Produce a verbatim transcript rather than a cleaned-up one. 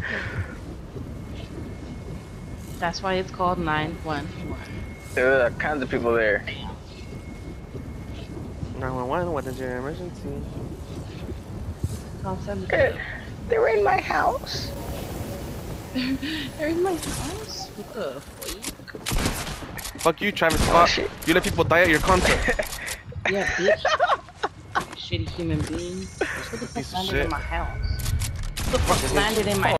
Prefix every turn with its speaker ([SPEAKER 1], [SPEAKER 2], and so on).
[SPEAKER 1] That's why it's called nine one one.
[SPEAKER 2] There are kinds of people there.
[SPEAKER 3] nine one one, what is your emergency?
[SPEAKER 1] Call seven.
[SPEAKER 2] They're, they're in my house.
[SPEAKER 1] They're in my house? What the fuck?
[SPEAKER 3] Fuck you, Travis Scott.
[SPEAKER 2] Oh,
[SPEAKER 3] you let people die at your concert.
[SPEAKER 1] Yeah, bitch. Shitty human being. What the fuck
[SPEAKER 3] Piece of
[SPEAKER 1] landed
[SPEAKER 3] shit.
[SPEAKER 1] in my house? What the fuck landed in my